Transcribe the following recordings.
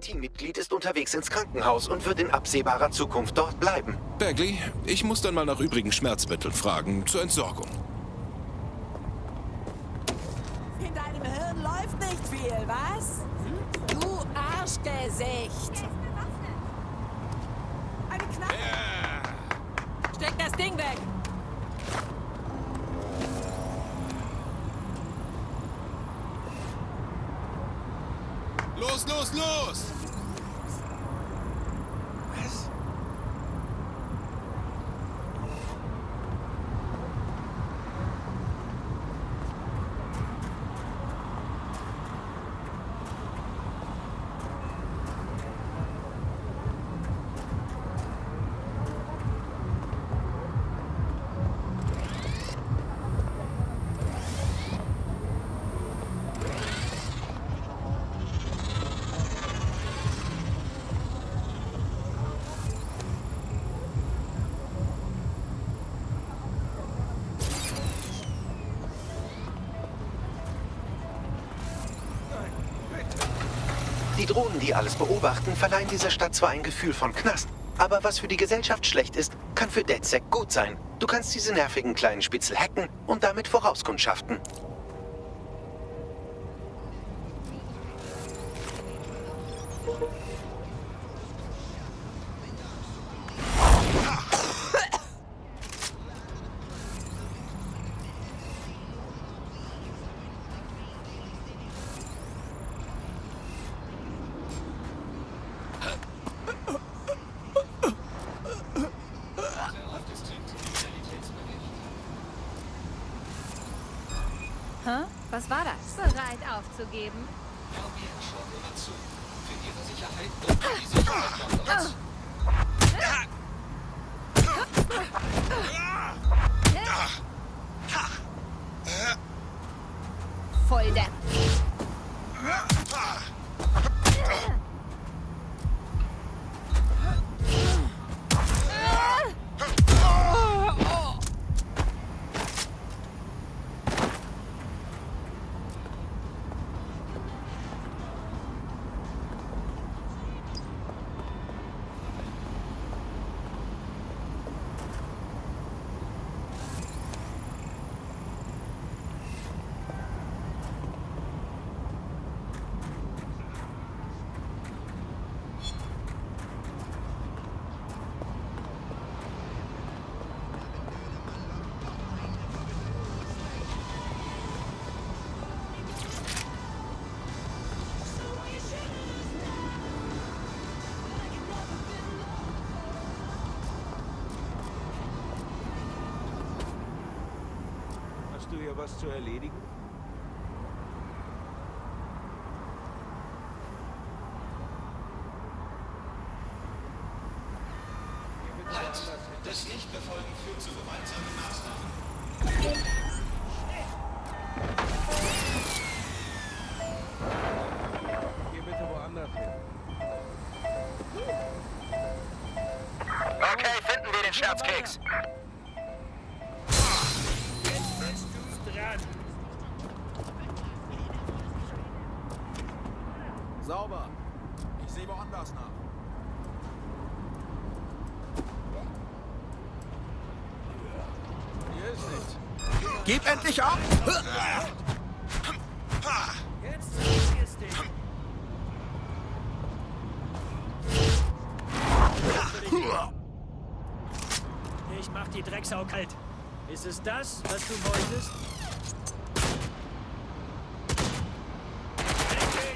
Teammitglied ist unterwegs ins Krankenhaus und wird in absehbarer Zukunft dort bleiben. Bagley, ich muss dann mal nach übrigen Schmerzmitteln fragen, zur Entsorgung. In deinem Hirn läuft nicht viel, was? Du Arschgesicht! Eine Knarre! Steck das Ding weg! Los, los, los! Was? Die Drohnen, die alles beobachten, verleihen dieser Stadt zwar ein Gefühl von Knast, aber was für die Gesellschaft schlecht ist, kann für DedSec gut sein. Du kannst diese nervigen kleinen Spitzel hacken und damit vorauskundschaften. Hä? Was war das? Bereit aufzugeben? Voll der... Hast du hier was zu erledigen? Das Nichtbefolgen führt zu gemeinsamen Maßnahmen. Geh bitte woanders hin. Okay, finden wir den Scherzkeks. Jetzt bist du dran. Sauber. Ich sehe woanders nach. Hier ist nichts. Gib endlich ab! Jetzt ist dich. Ich mach die Drecksau kalt. Ist es das, was du wolltest? Endlich!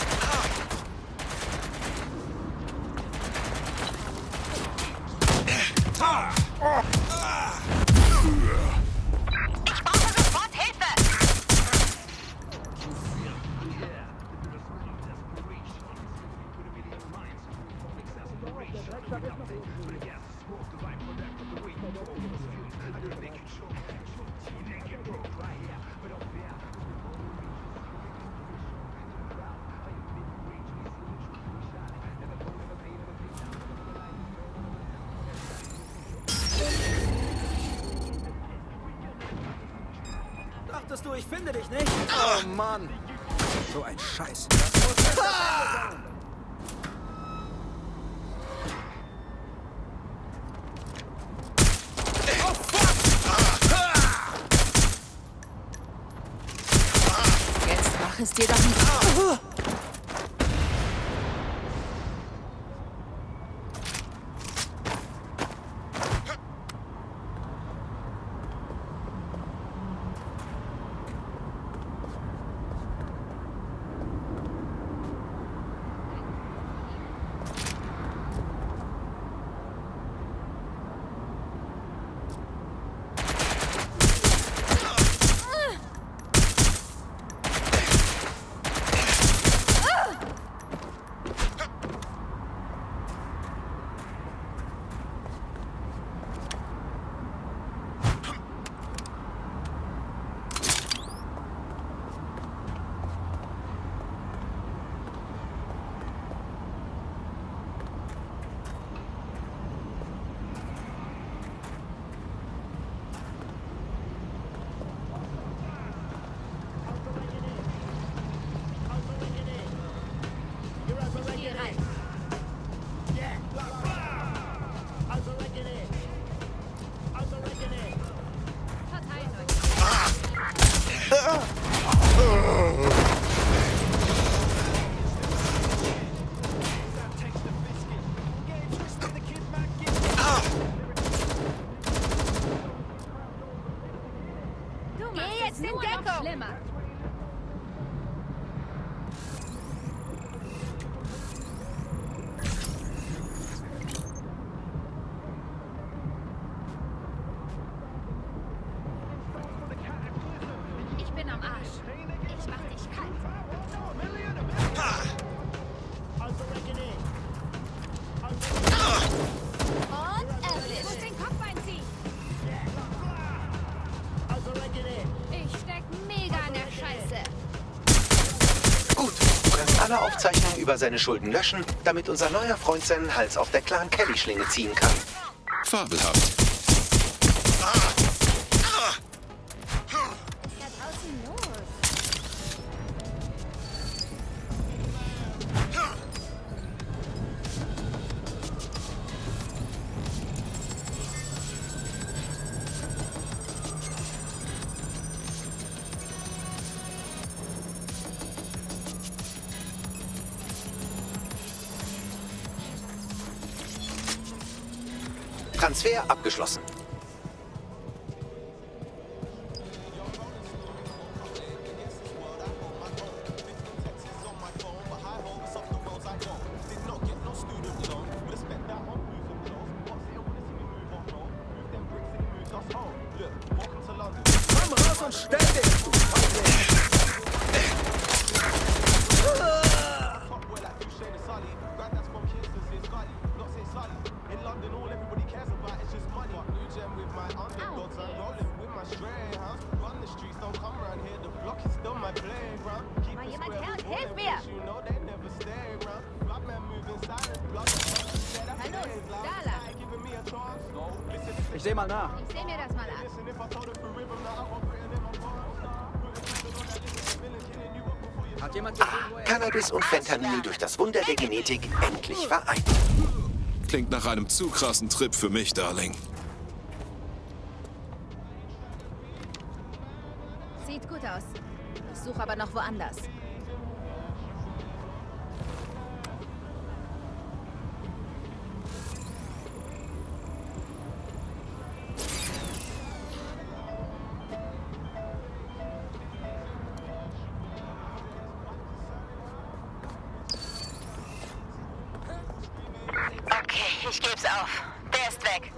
Ich brauche sofort Hilfe! Dachtest du, ich finde dich nicht? Oh Mann! So ein Scheiß. es dir doch nicht. Geh jetzt in Deckung! Schlimmer. Ich bin am Arsch. Ich mach dich kalt. Und erwischt. Muss den Kopf einziehen. Ich steck mega an der Scheiße. Gut, du kannst alle Aufzeichnungen über seine Schulden löschen, damit unser neuer Freund seinen Hals auf der Clan Kelly-Schlinge ziehen kann. Fabelhaft. Da draußen los. Transfer abgeschlossen. Komm raus und stell dich! Mal jemand her und hilf mir! Hallo, Dala. Ich seh mal nach. Ich seh mir das mal an. Hat jemand gesehen, wo er... Cannabis und Fentanyl durch das Wunder der Genetik endlich vereint. Klingt nach einem zu krassen Trip für mich, Darling. Sieht gut aus. Ich suche aber noch woanders. Okay, ich geb's auf. Der ist weg.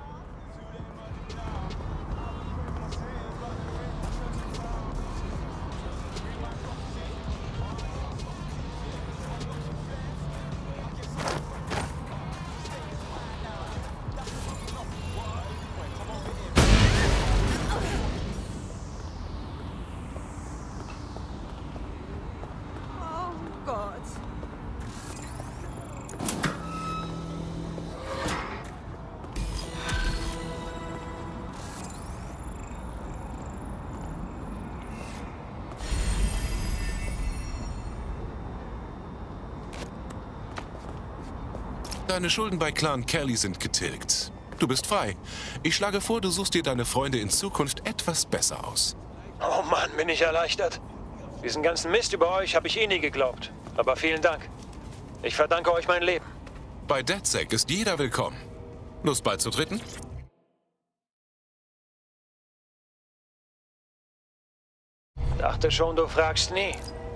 Oh Gott. Deine Schulden bei Clan Kelly sind getilgt. Du bist frei. Ich schlage vor, du suchst dir deine Freunde in Zukunft etwas besser aus. Oh Mann, bin ich erleichtert. Diesen ganzen Mist über euch habe ich eh nie geglaubt. Aber vielen Dank. Ich verdanke euch mein Leben. Bei DedSec ist jeder willkommen. Lust beizutreten? Dachte schon, du fragst nie.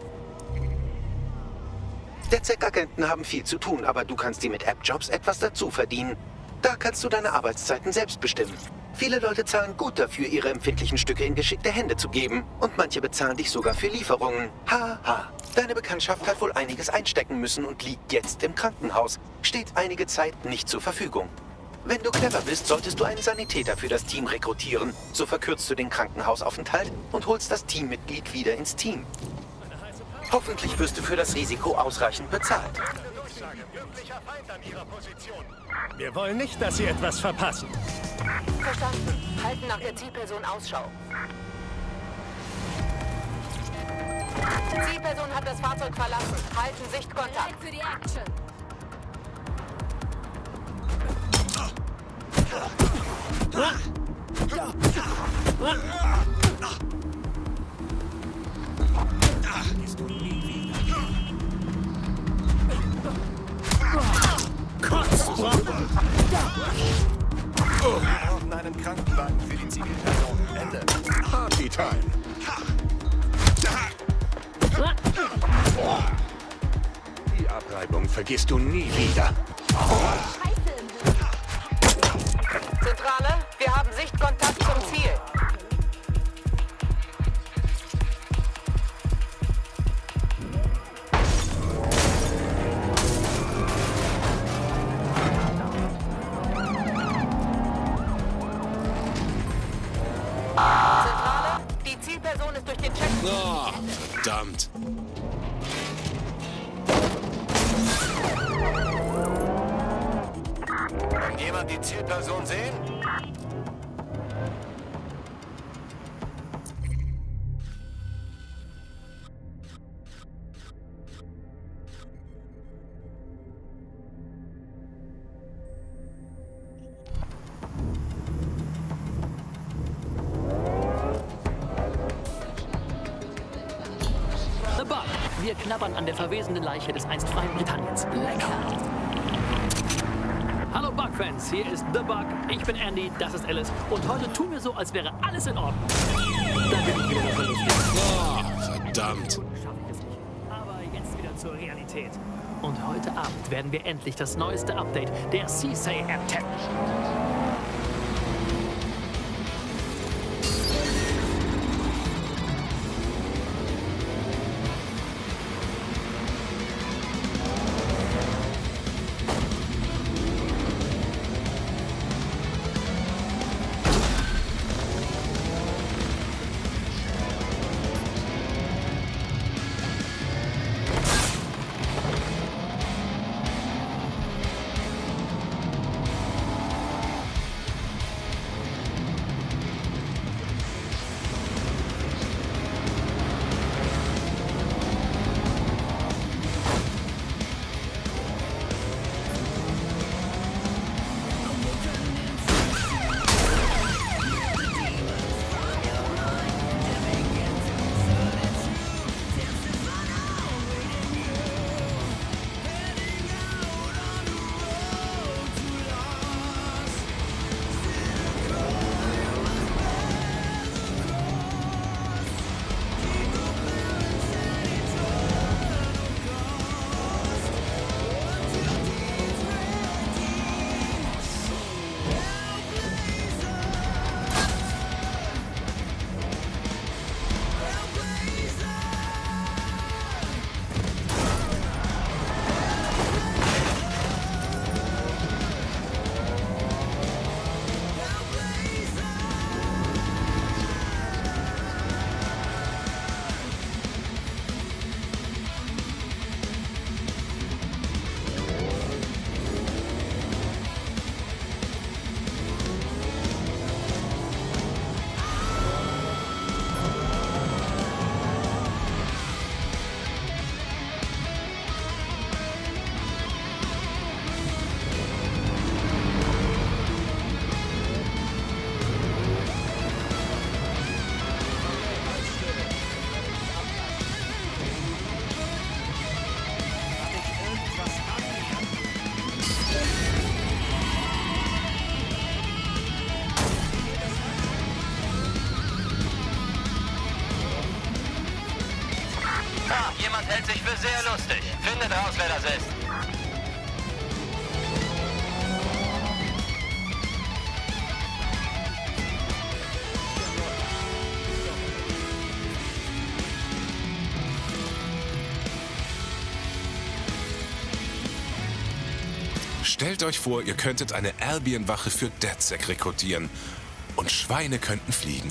DedSec-Agenten haben viel zu tun, aber du kannst dir mit App-Jobs etwas dazu verdienen. Da kannst du deine Arbeitszeiten selbst bestimmen. Viele Leute zahlen gut dafür, ihre empfindlichen Stücke in geschickte Hände zu geben. Und manche bezahlen dich sogar für Lieferungen. Haha. Deine Bekanntschaft hat wohl einiges einstecken müssen und liegt jetzt im Krankenhaus. Steht einige Zeit nicht zur Verfügung. Wenn du clever bist, solltest du einen Sanitäter für das Team rekrutieren. So verkürzt du den Krankenhausaufenthalt und holst das Teammitglied wieder ins Team. Hoffentlich wirst du für das Risiko ausreichend bezahlt. Wir wollen nicht, dass Sie etwas verpassen. Verstanden. Halten nach der Zielperson Ausschau. Zielperson hat das Fahrzeug verlassen. Halten Sichtkontakt. Für die Action. Wir brauchen einen Krankenwagen für die Zivilperson. Ende. Party Time. Die Abreibung vergisst du nie wieder. Zentrale, wir haben Sichtkontakt zum Ziel. Zentrale, die Zielperson ist durch den Checkpoint. Oh, verdammt. Kann jemand die Zielperson sehen? The Bug. Wir knabbern an der verwesenden Leiche des einst freien Britanniens. Lecker. Hallo Bug-Fans, hier ist The Bug. Ich bin Andy, das ist Alice. Und heute tun wir so, als wäre alles in Ordnung. Da bin ich wieder das Lustige. Oh, verdammt. Aber jetzt wieder zur Realität. Und heute Abend werden wir endlich das neueste Update der CSA App testen. Ah, jemand hält sich für sehr lustig. Findet raus, wer das ist. Stellt euch vor, ihr könntet eine Albion-Wache für DedSec rekrutieren. Und Schweine könnten fliegen.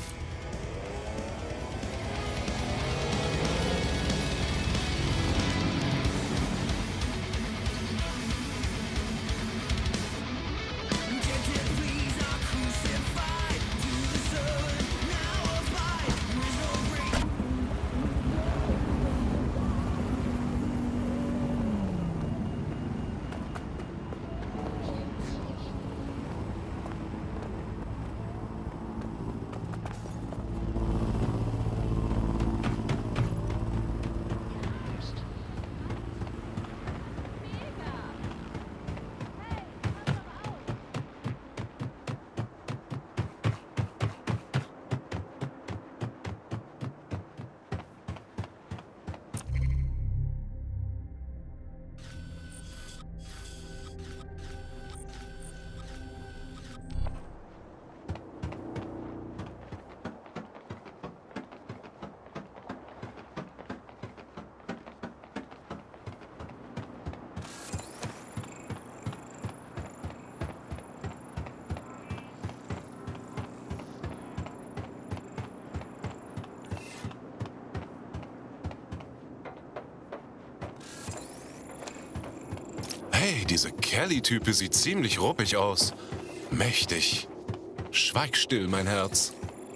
Hey, diese Kelly-Type sieht ziemlich ruppig aus. Mächtig. Schweig still, mein Herz.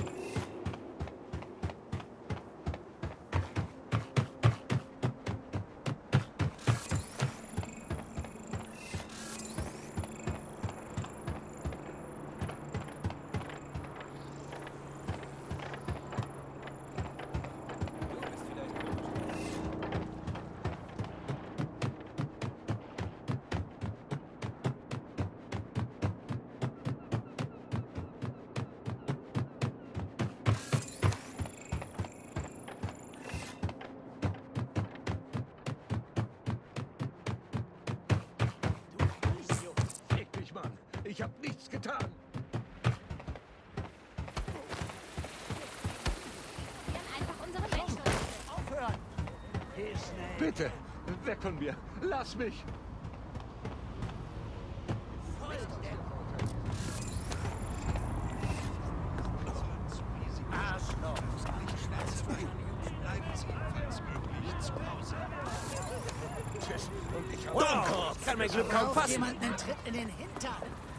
Ich hab nichts getan. Einfach unsere Menschen. Aufhören! Bitte, weg von mir. Lass mich. Wow, ich kann mein Glück kaum fassen. Jemand einen Tritt in den Hintern.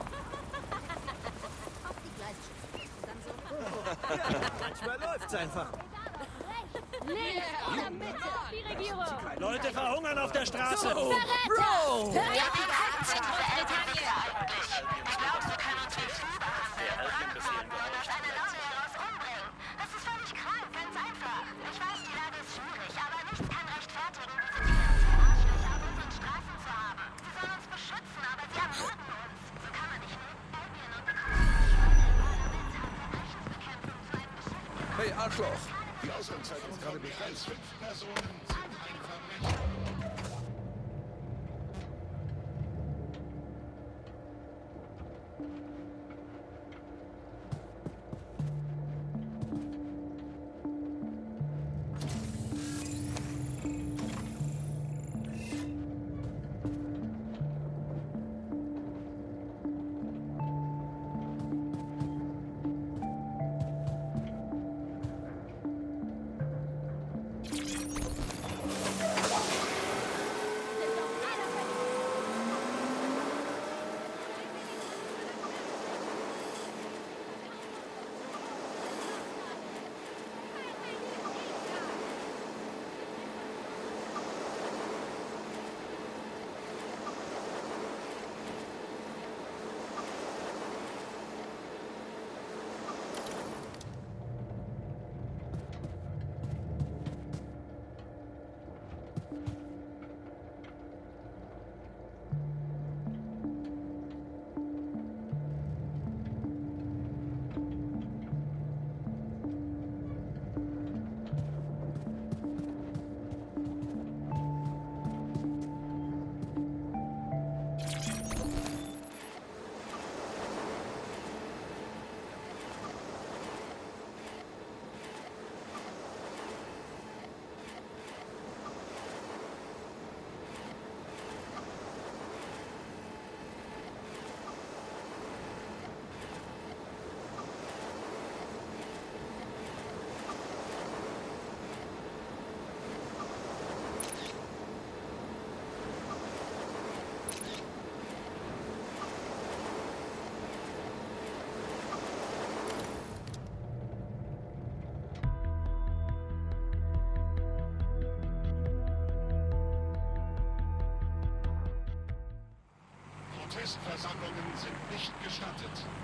Manchmal läuft's einfach. Links oder Mitte. Die Regierung. Leute verhungern auf der Straße. Bro! Ja, wie gehalten sind Großbritannien eigentlich? Glaubst du, können uns wie Fluch und eine Laune heraus umbringen? Das ist völlig krank, ganz einfach. Ich weiß, die Lage ist schwierig, aber nichts kann rechtfertigen, diese finanziellen Arschlöcher auf unseren Straßen zu haben. Sie sollen uns beschützen, aber sie ermorden uns. So kann man nicht leben. Albion und die Kommunikation im Parlament haben Verbrechensbekämpfung zu einem Geschäft. Hey, Arschloch! Die Ausgangszeit ist gerade begrenzt. 5 Personen sind ein Verbrecher. Protestversammlungen sind nicht gestattet.